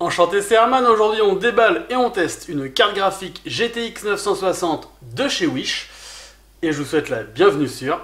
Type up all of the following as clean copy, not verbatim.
Enchanté, c'est Herman. Aujourd'hui on déballe et on teste une carte graphique GTX 960 de chez Wish. Et je vous souhaite la bienvenue sur...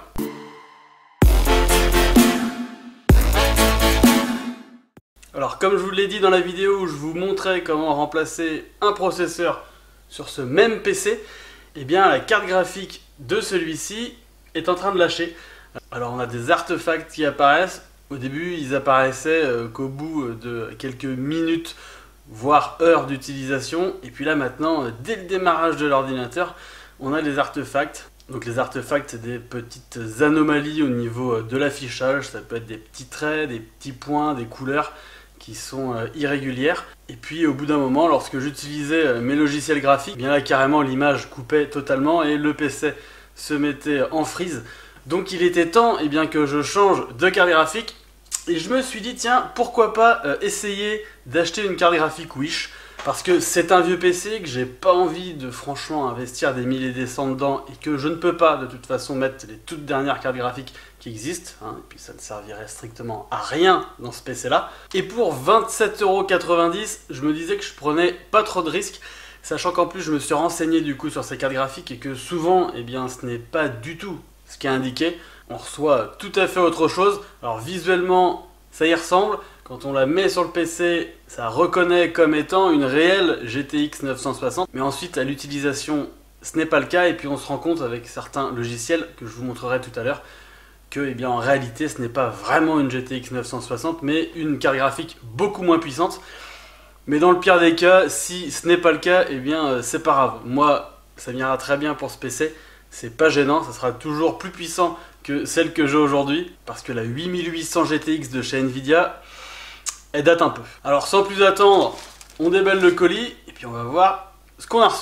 Alors comme je vous l'ai dit dans la vidéo où je vous montrais comment remplacer un processeur sur ce même PC, eh bien la carte graphique de celui-ci est en train de lâcher. Alors on a des artefacts qui apparaissent. Au début, ils apparaissaient qu'au bout de quelques minutes, voire heures d'utilisation. Et puis là, maintenant, dès le démarrage de l'ordinateur, on a les artefacts. Donc les artefacts, c'est des petites anomalies au niveau de l'affichage. Ça peut être des petits traits, des petits points, des couleurs qui sont irrégulières. Et puis au bout d'un moment, lorsque j'utilisais mes logiciels graphiques, bien là, carrément, l'image coupait totalement et le PC se mettait en freeze. Donc il était temps que je change de carte graphique. Et je me suis dit, tiens, pourquoi pas essayer d'acheter une carte graphique Wish, parce que c'est un vieux PC, que j'ai pas envie de franchement investir des milliers et des cents dedans, et que je ne peux pas de toute façon mettre les toutes dernières cartes graphiques qui existent, hein, et puis ça ne servirait strictement à rien dans ce PC là. Et pour 27,90 €, je me disais que je prenais pas trop de risques, sachant qu'en plus je me suis renseigné du coup sur ces cartes graphiques, et que souvent, ce n'est pas du tout ce qui est indiqué. On reçoit tout à fait autre chose. Alors visuellement, ça y ressemble. Quand on la met sur le PC, ça reconnaît comme étant une réelle GTX 960. Mais ensuite, à l'utilisation, ce n'est pas le cas. Et puis on se rend compte avec certains logiciels que je vous montrerai tout à l'heure que, en réalité, ce n'est pas vraiment une GTX 960, mais une carte graphique beaucoup moins puissante. Mais dans le pire des cas, si ce n'est pas le cas, c'est pas grave. Moi, ça m'ira très bien pour ce PC. C'est pas gênant, ça sera toujours plus puissant que celle que j'ai aujourd'hui, parce que la 8800 GTX de chez Nvidia, elle date un peu. Alors sans plus attendre, on déballe le colis, et puis on va voir ce qu'on a reçu.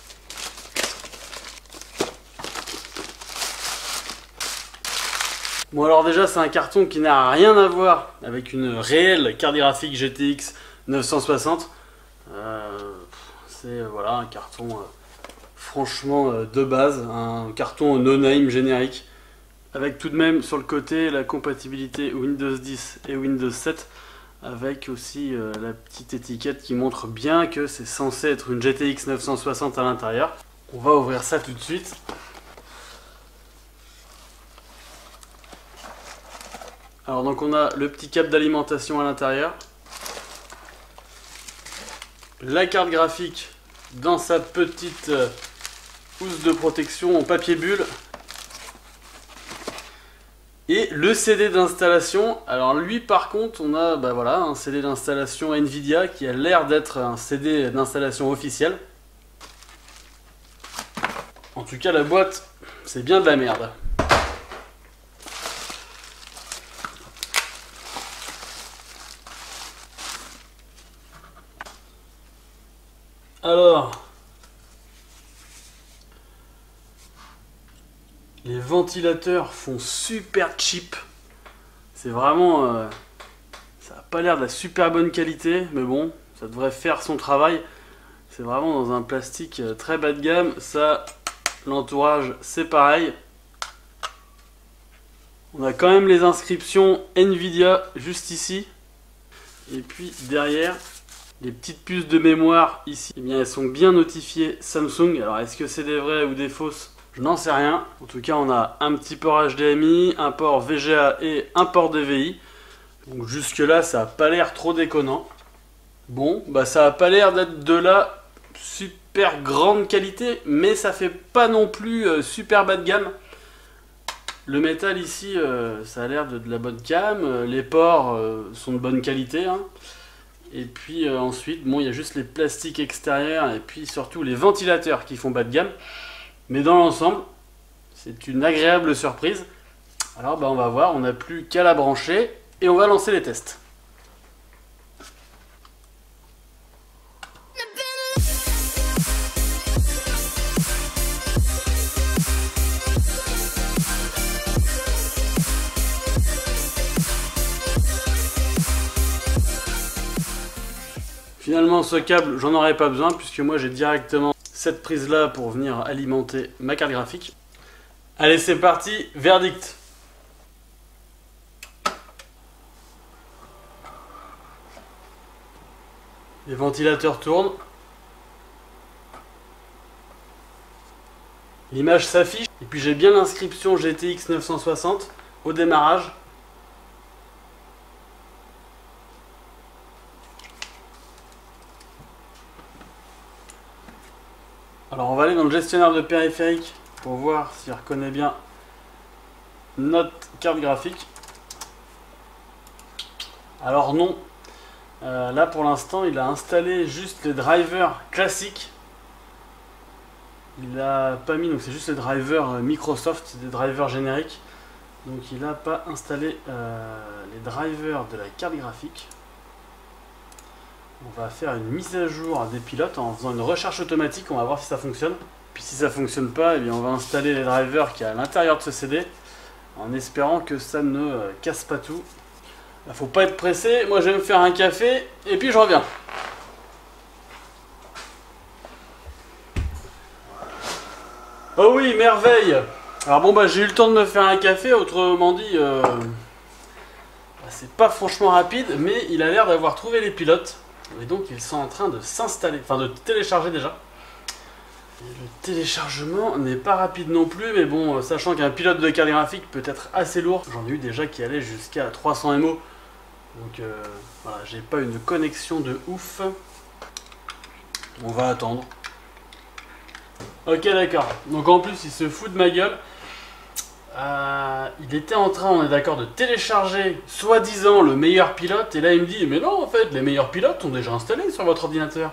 Bon alors déjà c'est un carton qui n'a rien à voir avec une réelle carte graphique GTX 960. C'est voilà, un carton... franchement de base, un carton no-name générique, avec tout de même sur le côté la compatibilité Windows 10 et Windows 7, avec aussi la petite étiquette qui montre bien que c'est censé être une GTX 960 à l'intérieur. On va ouvrir ça tout de suite. Alors donc on a le petit câble d'alimentation à l'intérieur, la carte graphique dans sa petite housse de protection en papier bulle, et le CD d'installation. Alors lui par contre on a un CD d'installation Nvidia qui a l'air d'être un CD d'installation officiel. En tout cas la boîte c'est bien de la merde. Alors, les ventilateurs font super cheap. C'est vraiment... ça n'a pas l'air de la super bonne qualité, mais bon, ça devrait faire son travail. C'est vraiment dans un plastique très bas de gamme. Ça, l'entourage, c'est pareil. On a quand même les inscriptions Nvidia juste ici. Et puis derrière... les petites puces de mémoire ici, elles sont bien notifiées Samsung. Alors est-ce que c'est des vraies ou des fausses? Je n'en sais rien. En tout cas on a un petit port HDMI, un port VGA et un port DVI. Donc jusque là ça n'a pas l'air trop déconnant. Bon, ça n'a pas l'air d'être de la super grande qualité, mais ça fait pas non plus super bas de gamme. Le métal ici, ça a l'air de la bonne gamme. Les ports sont de bonne qualité, hein. Et puis ensuite, il y a juste les plastiques extérieurs et puis surtout les ventilateurs qui font bas de gamme. Mais dans l'ensemble, c'est une agréable surprise. Alors on va voir, on n'a plus qu'à la brancher et on va lancer les tests. Finalement ce câble j'en aurais pas besoin puisque moi j'ai directement cette prise là pour venir alimenter ma carte graphique. Allez c'est parti, verdict. Les ventilateurs tournent. L'image s'affiche. Et puis j'ai bien l'inscription GTX 960 au démarrage. Alors on va aller dans le gestionnaire de périphériques pour voir s'il reconnaît bien notre carte graphique. Alors non, là pour l'instant il a installé juste les drivers classiques. Il a pas mis, donc c'est juste les drivers Microsoft, c'est des drivers génériques. Donc il n'a pas installé les drivers de la carte graphique. On va faire une mise à jour des pilotes en faisant une recherche automatique, on va voir si ça fonctionne. Puis si ça fonctionne pas, eh bien on va installer les drivers qui est à l'intérieur de ce CD, en espérant que ça ne casse pas tout. Il faut pas être pressé, moi je vais me faire un café et puis je reviens. Oh oui, merveille! Alors bon bah j'ai eu le temps de me faire un café, autrement dit, c'est pas franchement rapide, mais il a l'air d'avoir trouvé les pilotes. Et donc ils sont en train de s'installer, enfin de télécharger déjà. Et le téléchargement n'est pas rapide non plus, mais bon, sachant qu'un pilote de carte graphique peut être assez lourd, j'en ai eu déjà qui allaient jusqu'à 300 MO. Donc voilà, j'ai pas une connexion de ouf. On va attendre. Ok d'accord, donc en plus il se fout de ma gueule. Il était en train, on est d'accord, de télécharger soi-disant le meilleur pilote, et là il me dit mais non en fait les meilleurs pilotes sont déjà installés sur votre ordinateur.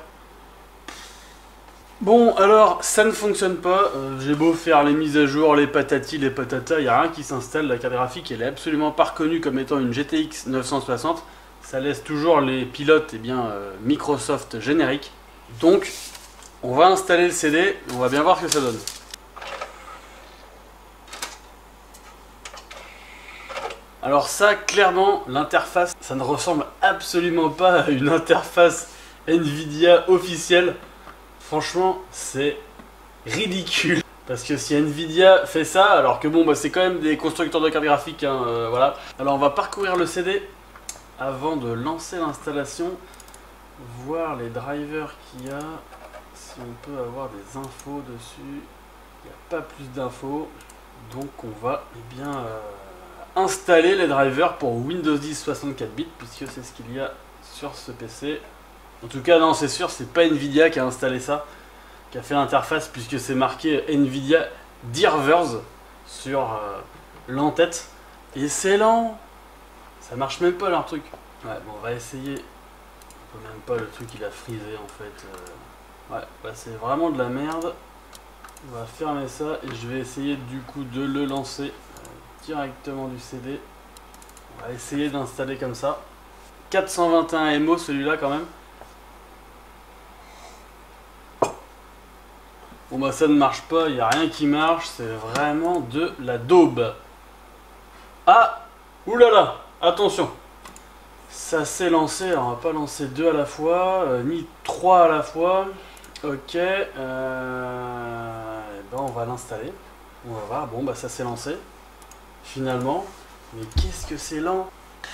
Bon alors ça ne fonctionne pas, j'ai beau faire les mises à jour, les patatis, les patatas, il n'y a rien qui s'installe, la carte graphique elle est absolument pas reconnue comme étant une GTX 960, ça laisse toujours les pilotes Microsoft génériques. Donc on va installer le CD, on va bien voir ce que ça donne. Alors ça, clairement, l'interface, ça ne ressemble absolument pas à une interface Nvidia officielle. Franchement, c'est ridicule. Parce que si Nvidia fait ça, alors que bon, bah, c'est quand même des constructeurs de cartes graphiques, hein, voilà. Alors on va parcourir le CD avant de lancer l'installation, voir les drivers qu'il y a, si on peut avoir des infos dessus. Il n'y a pas plus d'infos, donc on va installer les drivers pour Windows 10 64 bits puisque c'est ce qu'il y a sur ce PC. En tout cas non, c'est sûr, c'est pas Nvidia qui a installé ça, qui a fait l'interface, puisque c'est marqué Nvidia Drivers sur l'entête, et c'est lent, ça marche même pas leur truc. Ouais, bon, on va essayer. On peut même pas, le truc il a frisé en fait. Ouais, bah c'est vraiment de la merde. On va fermer ça et je vais essayer du coup de le lancer directement du CD. On va essayer d'installer comme ça. 421 MO celui-là quand même. Bon bah ça ne marche pas, il n'y a rien qui marche, c'est vraiment de la daube. Ah, oulala, attention. Ça s'est lancé, alors on va pas lancer deux à la fois, ni trois à la fois. Ok, ben on va l'installer. On va voir, bon bah ça s'est lancé. Finalement, mais qu'est-ce que c'est lent.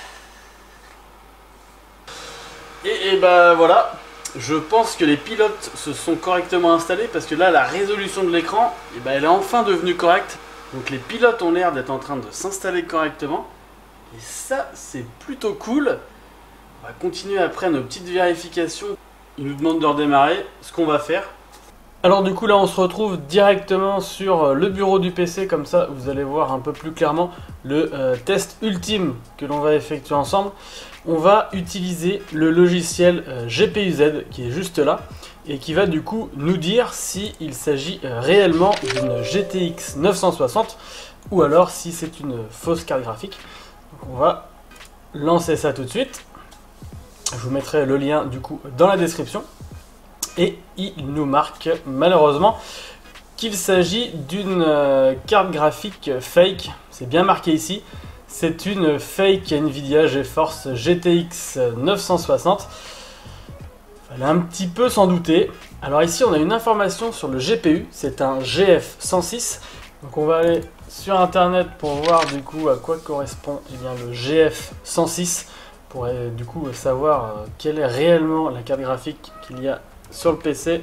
Et bah voilà, je pense que les pilotes se sont correctement installés parce que là la résolution de l'écran, elle est enfin devenue correcte. Donc les pilotes ont l'air d'être en train de s'installer correctement. Et ça c'est plutôt cool. On va continuer après nos petites vérifications. Ils nous demandent de redémarrer, ce qu'on va faire. Alors du coup là on se retrouve directement sur le bureau du PC, comme ça vous allez voir un peu plus clairement le test ultime que l'on va effectuer ensemble. On va utiliser le logiciel GPU-Z qui est juste là et qui va du coup nous dire s'il s'agit réellement d'une GTX 960 ou alors si c'est une fausse carte graphique. Donc on va lancer ça tout de suite. Je vous mettrai le lien du coup dans la description. Et il nous marque malheureusement qu'il s'agit d'une carte graphique fake. C'est bien marqué ici. C'est une fake Nvidia GeForce GTX 960. Fallait un petit peu s'en douter. Alors ici on a une information sur le GPU. C'est un GF106. Donc on va aller sur internet pour voir du coup à quoi correspond le GF106. pour du coup savoir quelle est réellement la carte graphique qu'il y a sur le PC.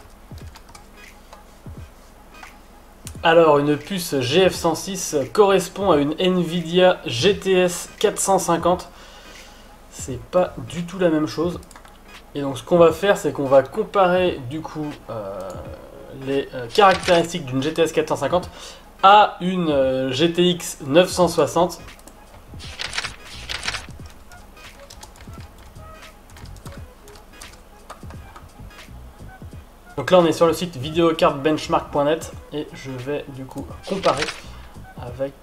Alors, une puce GF106 correspond à une Nvidia GTS 450. C'est pas du tout la même chose. Et donc ce qu'on va faire, c'est qu'on va comparer du coup les caractéristiques d'une GTS 450 à une GTX 960. Donc là on est sur le site videocardbenchmark.net et je vais du coup comparer avec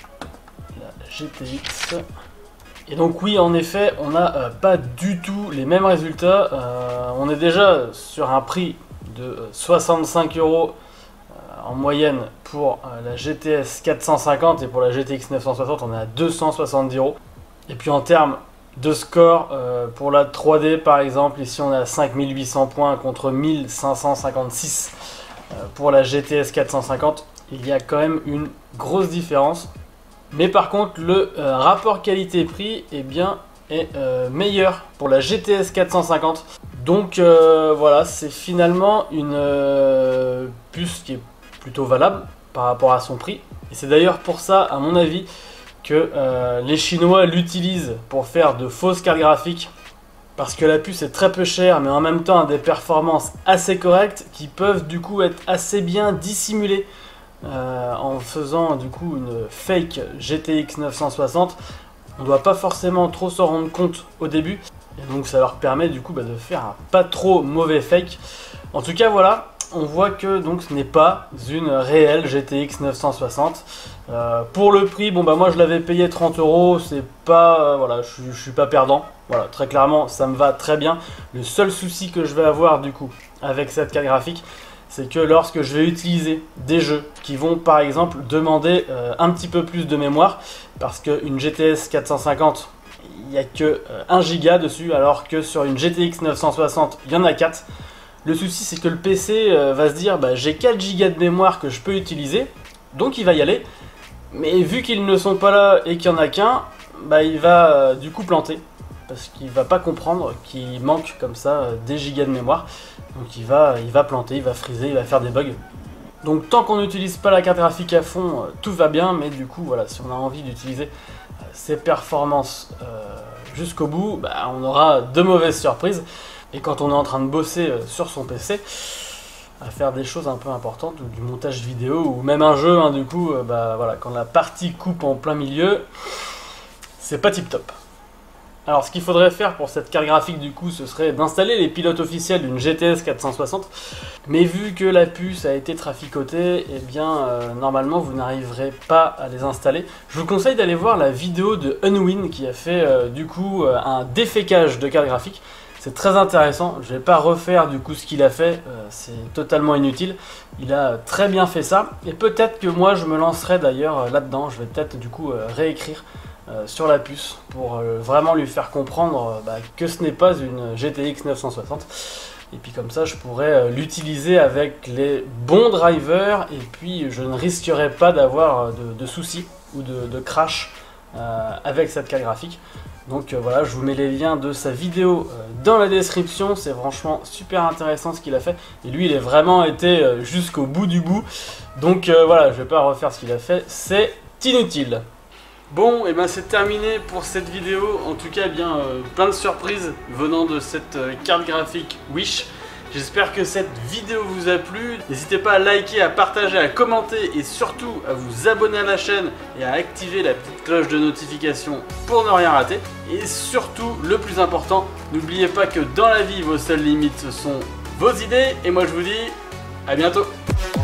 la GTX. Et donc oui, en effet, on n'a pas du tout les mêmes résultats. On est déjà sur un prix de 65 € en moyenne pour la GTS 450 et pour la GTX 960 on est à 270 €. Et puis en termes de score, pour la 3D par exemple, ici on est à 5800 points contre 1556 pour la GTS 450. Il y a quand même une grosse différence. Mais par contre le rapport qualité-prix est meilleur pour la GTS 450. Donc voilà, c'est finalement une puce qui est plutôt valable par rapport à son prix. Et c'est d'ailleurs pour ça, à mon avis, que les Chinois l'utilisent pour faire de fausses cartes graphiques. Parce que la puce est très peu chère, mais en même temps a des performances assez correctes qui peuvent du coup être assez bien dissimulées. En faisant du coup une fake GTX 960, on ne doit pas forcément trop s'en rendre compte au début, et donc ça leur permet du coup de faire un pas trop mauvais fake. En tout cas voilà, on voit que donc ce n'est pas une réelle GTX 960. Pour le prix, bon bah moi je l'avais payé 30 €, c'est pas voilà, je suis pas perdant. Voilà, très clairement ça me va très bien. Le seul souci que je vais avoir du coup avec cette carte graphique, c'est que lorsque je vais utiliser des jeux qui vont par exemple demander un petit peu plus de mémoire, parce qu'une GTS 450, il n'y a que 1 Go dessus, alors que sur une GTX 960, il y en a 4. Le souci, c'est que le PC va se dire, bah, j'ai 4 Go de mémoire que je peux utiliser, donc il va y aller. Mais vu qu'ils ne sont pas là et qu'il n'y en a qu'un, bah, il va du coup planter. Parce qu'il va pas comprendre qu'il manque comme ça des gigas de mémoire. Donc il va planter, il va freezer, il va faire des bugs. Donc tant qu'on n'utilise pas la carte graphique à fond, tout va bien. Mais du coup, voilà, si on a envie d'utiliser ses performances jusqu'au bout, bah, on aura de mauvaises surprises. Et quand on est en train de bosser sur son PC, à faire des choses un peu importantes, ou du montage vidéo, ou même un jeu, hein, du coup, bah, voilà, quand la partie coupe en plein milieu, c'est pas tip top. Alors ce qu'il faudrait faire pour cette carte graphique du coup, ce serait d'installer les pilotes officiels d'une GTS 460. Mais vu que la puce a été traficotée, eh bien normalement vous n'arriverez pas à les installer. Je vous conseille d'aller voir la vidéo de Unwin qui a fait du coup un défécage de carte graphique. C'est très intéressant, je ne vais pas refaire du coup ce qu'il a fait, c'est totalement inutile. Il a très bien fait ça, et peut-être que moi je me lancerai d'ailleurs là-dedans, je vais peut-être du coup réécrire sur la puce pour vraiment lui faire comprendre que ce n'est pas une GTX 960. Et puis comme ça je pourrais l'utiliser avec les bons drivers, et puis je ne risquerai pas d'avoir de soucis ou de crash avec cette carte graphique. Donc voilà, je vous mets les liens de sa vidéo dans la description, c'est franchement super intéressant ce qu'il a fait. Et lui il est vraiment été jusqu'au bout du bout. Donc voilà, je vais pas refaire ce qu'il a fait, c'est inutile. Bon, et ben c'est terminé pour cette vidéo. En tout cas, bien plein de surprises venant de cette carte graphique Wish. J'espère que cette vidéo vous a plu. N'hésitez pas à liker, à partager, à commenter et surtout à vous abonner à la chaîne et à activer la petite cloche de notification pour ne rien rater. Et surtout, le plus important, n'oubliez pas que dans la vie, vos seules limites, ce sont vos idées. Et moi, je vous dis à bientôt.